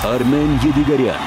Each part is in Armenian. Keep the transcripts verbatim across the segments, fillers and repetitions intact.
Armen Yedigaryan.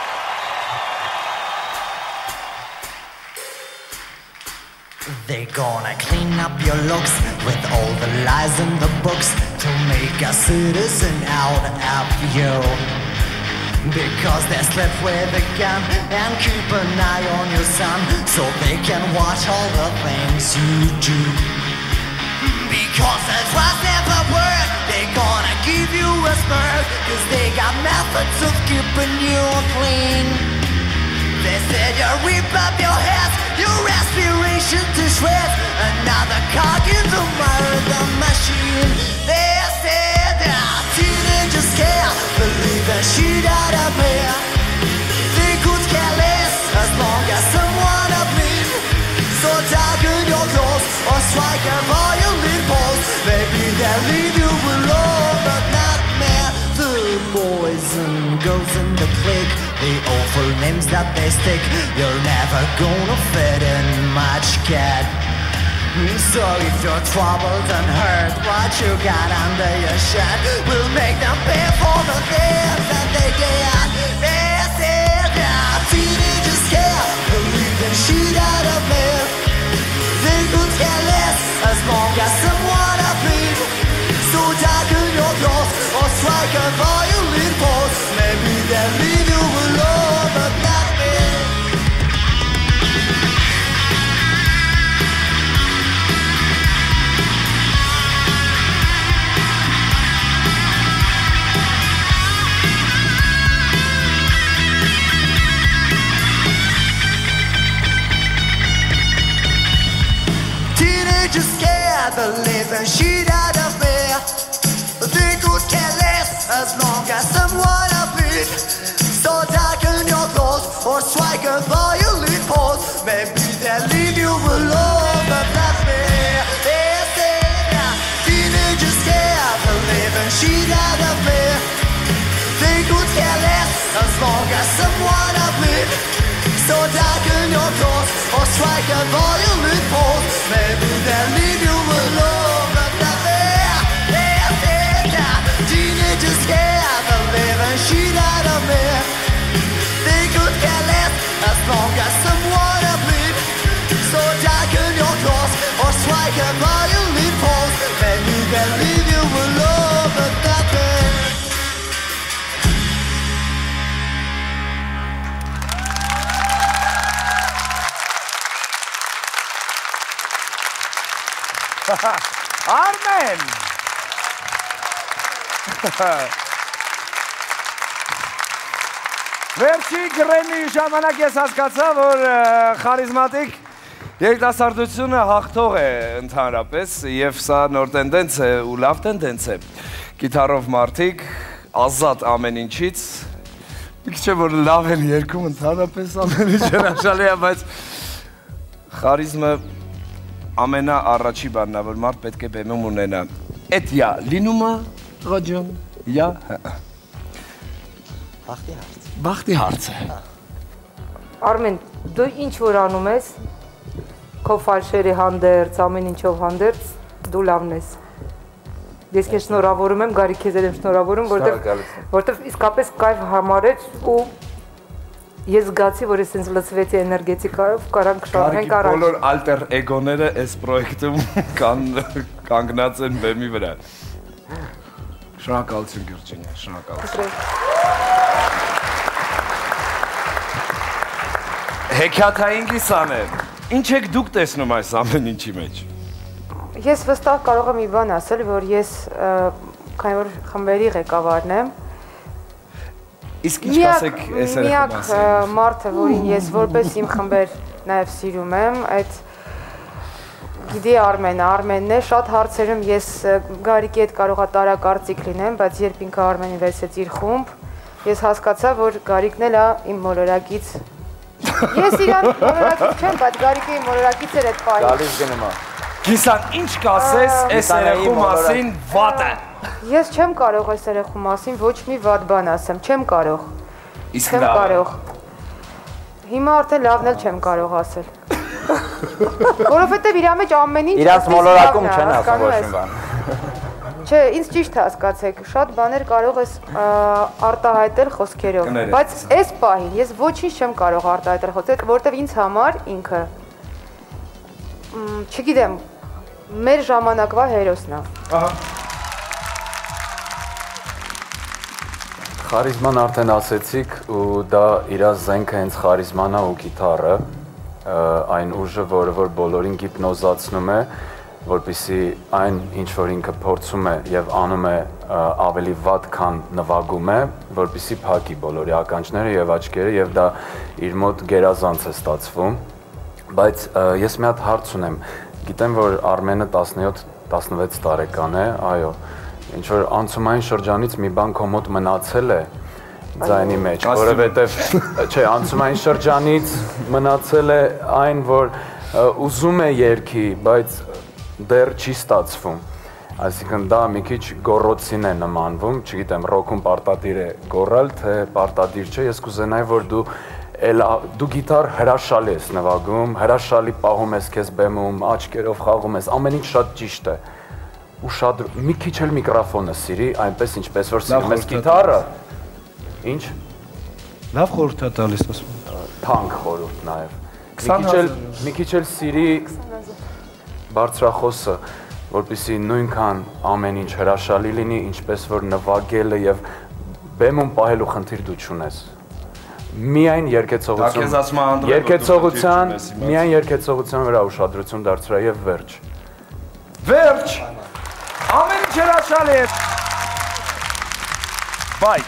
They're gonna clean up your looks with all the lies in the books to make a citizen out of you. Because they slept with a gun and keep an eye on your son, so they can watch all the things you do. Because the trust never work, they're gonna give you a smirk, cause they got methods of keeping you clean. They said you rip up your head, your respiration to shreds, another cog in the murder machine. They said that teenagers care, believe the shit out of here. They could care less as long as someone to bleed. So darken your clothes or strike a violin pulse. Maybe they'll leave you alone, but not me. The poison goes in the clique, the awful names that they stick. You're never gonna fit in much, cat. So if you're troubled and hurt, what you got under your shirt will make them pay for the things that they get. This is how teenagers care, believe the shit out of me. They could care less as long as someone to bleed. So darken your clothes or strike a violin pulse. Maybe they'll leave you alone, but not me. Teenagers scared the living shit out of me. They could care less as long as someone to bleed. So darken your clothes or strike a violin pulse. Maybe they'll leave you alone, but not me. They say that teenagers scared the living shit out of me. They could care less as long as someone to bleed. So darken your clothes or strike a violin pulse. Maybe they'll leave you alone, but not me. They say that teenagers scared the living shit out of me. They could care less as long as someone to bleed. So darken your clothes or strike a violin pulse. Maybe they'll leave you alone, but not me. Armen! Վերջի գրեմի ժամանակ ես հասկացա, որ խարիզմատիկ երիտասարդությունը հաղթող է ընդհանրապես և սա նոր տենդենց է ու լավ տենդենց է։ Գիտարով մարդիկ, ազատ ամեն ինչից, մի քիչ է որ լավ են երգում ընդհանրապես ամեն ինչ հրաշալի է, բայց խարիզմը ամենա առաջի բանն է, որ մարդ պետք է բեմում ունենա։ Էդ յա լինում է, ղաջոն, յա, Բախտի հարց։ Բախտի հարց է։ Արմեն, դու ինչ որ անում ես, քո ֆալշերի հանդերձ, ամեն ինչով հանդերձ, դու լավն ես։ Ես քեզ շնորհավորում եմ, Գարիկ քեզ եմ շնորհավորում, որովհետև իսկապես կայֆ համարեց ու ես զգացի, որ ես ինձ լծվեցի էներգետիկայով, կարանք շարժենք առաջ։ Բոլոր ալտեր էգոները այս պրոյեկտում կանգնած են բեմի վրա։ Շնորհակալություն Գյուրջինե, շնորհակալություն։ Հեքիաթային կիսան է, ինչ եք դուք տեսնում այս ամեն ինչի մեջ։ Ես վստահ կարող եմ մի բան ասել, որ ես քանի որ խմբերի ղեկավարն եմ, Իսկ ինչ կասեք այս երեխու մասին։ Միակ մարդը, որին ես որպես իմ խմբեր նաև սիրում եմ, այդ գիտի Արմենը, Արմենն է, շատ հարցերում ես Գարիկի հետ կարողա տարակարծիք լինեմ, բայց երբ ինքը Արմենին վերցրեց իր խումբ, ես հասկացա, որ Գարիկն էլ է իմ մոլորակից։ Ես իրան մոլորակից չեմ, բայց Գարիկը իմ մոլորակից էր այդ պահին։ Գալիս գնում է։ Կիսան, ինչ կասես այս երեխու մասին վատ է։ Ես չեմ կարող այս երեխու մասին ոչ մի վատ բան ասեմ, չեմ կարող։ Չեմ կարող։ Հիմա արդեն լավն էլ չեմ կարող ասել։ Որովհետև իր մեջ ամեն ինչ իրանց մոլորակում չեն ասում ոչ մի բան։ Չէ, ինձ ճիշտ հասկացեք, շատ բաներ կարող ես արտահայտել խոսքերով, բայց այս պահին ես ոչինչ չեմ կարող արտահայտել խոսքերով, որովհետև ինձ համար ինքը, չգիտեմ, մեր ժամանակվա հերոսն է։ Խարիզման արդեն ասեցիք ու դա իր զենքը հենց խարիզման է ու գիտարը, այն ուժը, որը որ բոլորին գիպնոզացնում է, որպեսզի այն ինչ որ ինքը փորձում է եւ անում է ավելի վատ քան նվագում է, որպեսզի փակի բոլորի ականջները եւ աչքերը եւ դա իր մոտ գերազանց է ստացվում, բայց ես մի հատ հարց ունեմ, գիտեմ որ Արմենը տասնյոթ տասնվեց տարեկան է, այո, ինչ որ անցումային շրջանից մի բան քո մոտ մնացել է ձայնի մեջ, որովհետեւ չէ, անցումային շրջանից մնացել է այն, որ ուզում է երգի, բայց դեռ չի ստացվում, այսինքն դա մի քիչ գոռոցին է նմանվում, չգիտեմ, ռոքում պարտադիր է գոռալ, թե պարտադիր չէ, ես կուզենայի, որ դու դու գիտար հրաշալի ես նվագում, հրաշալի պահում ես քեզ բեմում, աչքերով խաղում ես, ամեն ինչ շատ ճիշտ է, ու շատ մի քիչ էլ միկրոֆոնը սիրի, այնպես ինչպես որ սիրում ես գիտարը, ինչ? Լավ խորհուրդ է տալիս, թանկ խորհուրդ նաև, մի քիչ էլ սիրի բարձրախոսը, որպեսզի նույնքան ամեն ինչ հրաշալի լինի, ինչպես որ նվագելը եւ բեմում պահելու խնդիր դու չունես։ Միայն երկեցողություն, երկեցողության, միայն երկեցողության վրա ուշադրություն դարձրա եւ վերջ։ Վերջ։ Ամեն ինչ հրաշալի է։ Բայց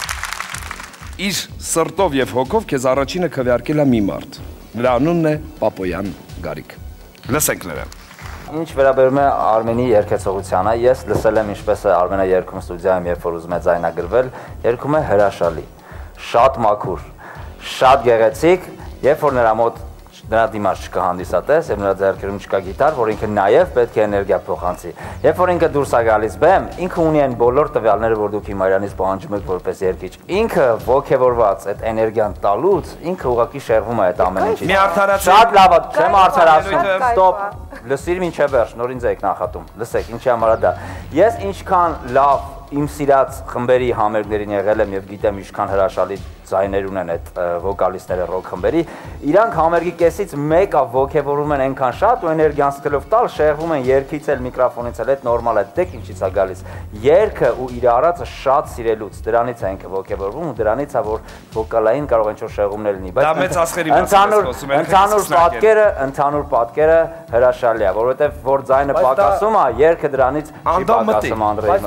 իր սրտով եւ հոգով քեզ առաջինը քվեարկել է մի մարդ։ Նրա անունն է Պապոյան Գարիկ։ Լսենք նրան։ Ինչ վերաբերում է Արմենի երգեցողությանը, ես լսել եմ ինչպես է Արմենը երգում ստուդիայում, երբ որ ուզում է ձայնագրվել, երգում է հրաշալի, շատ մաքուր, շատ գեղեցիկ, երբ որ նրա մոտ նրա դիմաց չկա հանդիսատես եւ նրա ձեռքերում չկա գիտար, որ ինքը նաեւ պետք է էներգիա փոխանցի։ Երբ որ ինքը դուրս է գալիս բեմ, ինքը ունի այն բոլոր տվյալները, որ դուք հիմա իրանից պահանջում եք որպես երգիչ։ Ինքը ոգևորված այդ էներգիան տալուց, ինքը ուղղակի շեղվում է այդ ամեն ինչից։ Մի արդարացի։ Շատ լավ է, չեմ արդարացնում։ Ստոպ։ Լսիր մինչև վերջ, նոր ինձ եք նախատում։ Լսեք, ինչի համար է դա։ Ես ինչքան լավ իմ սիրած խմբերի համերգներին եղել եմ եւ գիտեմ ինչքան հրաշալի ձայներ ունեն այդ վոկալիստները ռոք խմբերի, իրանք համերգի կեսից մեկը ոգևորում են այնքան շատ ու էներգիան սկսելով տալ, շեղվում են երգից էլ միկրոֆոնից էլ, այդ նորմալ է, դեք ինչից է գալիս։ Երգը ու իր արածը շատ սիրելուց, դրանից է ինքը ոգևորվում ու դրանից է որ վոկալային կարող են ինչ-որ շեղումներ լինի, բայց ընդհանուր պատկերը, ընդհանուր պատկերը հրաշալի է, որովհետեւ որ ձայնը պակասում է, երգը դրանից չի պակասում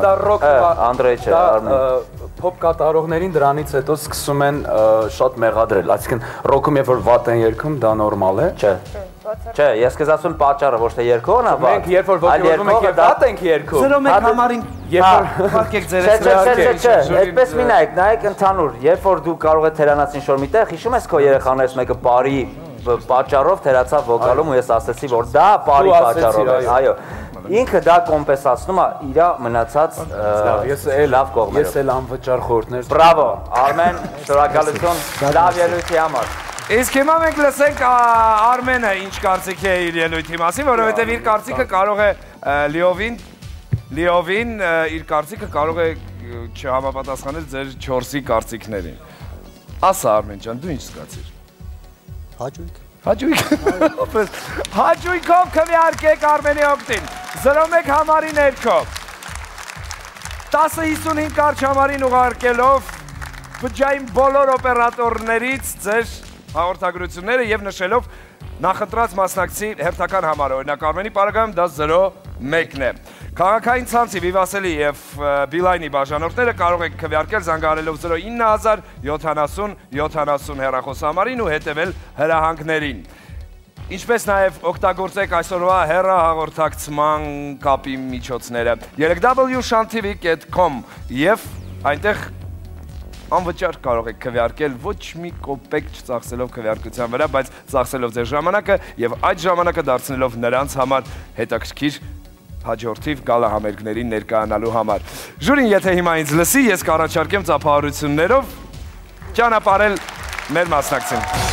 Անդրեյ չէ, Արմեն։ Փոփ կատարողներին դրանից հետո սկսում են շատ մեղադրել, այսինքն ռոքում երբ որ վատ են երգում, դա նորմալ է։ Չէ։ Չէ, ես քեզ ասում պատճառը ոչ թե երգողն է, բայց մենք երբ որ ոգևորվում ենք եւ վատ ենք երգում։ Զրո մեկ համարին երբ որ փակեք ձեր սրահը։ Չէ, այդպես մի նայեք, նայեք ընդհանուր, երբ որ դու կարող ես թերանաց ինչ-որ միտեղ, հիշում ես քո երեխաներից մեկը բարի պատճառով թերացավ վոկալում ու ես ասացի, որ դա բարի պատճառով է, այո։ Ինքը դա կոմպենսացնում է իր մնացած լավ կողմերով։ Ես էլ անվճար խորհուրդներ։ Բրավո, Արմեն, շնորհակալություն լավ ելույթի համար։ Իսկ հիմա մենք լսենք Արմենը ինչ կարծիք է իր ելույթի մասին, որովհետև իր կարծիքը կարող է լիովին, լիովին իր կարծիքը կարող է չհամապատասխանել ձեր չորսի կարծիքներին։ Ասա Արմեն ջան, դու ինչ զգացիր։ Հաճույք։ Հաճույք։ Հաճույքով քվեարկեք Արմենի օգտին։ զրո մեկ համարի ներքո։ տասը հիսունհինգ կարճ համարին ուղարկելով բջջային բոլոր օպերատորներից ձեր հաղորդագրությունները եւ նշելով նախընտրած մասնակցի հերթական համարը, օրինակ Արմենի պարագայում դա զրո մեկն է։ Քաղաքային ցանցի Vivacelli եւ Beeline-ի բաժանորդները կարող եք քվեարկել զանգահարելով զրո ինը հազար յոթանասուն յոթանասուն հեռախոսահամարին ու հետևել հրահանգներին։ Ինչպես նաև օգտագործեք այսօրվա հեռահաղորդակցման կապի միջոցները երեք w shantiv dot com եւ այնտեղ անվճար կարող եք քվեարկել ոչ մի կոպեկ չծախսելով քվեարկության վրա, բայց ծախսելով ձեր ժամանակը եւ այդ ժամանակը դարձնելով նրանց համար հետաքրքիր հաջորդիվ գալահամերգներին ներկայանալու համար։ Ժյուրին եթե հիմա ինձ լսի, ես կառաջարկեմ ծափահարություններով ճանապարհել մեր մասնակցին։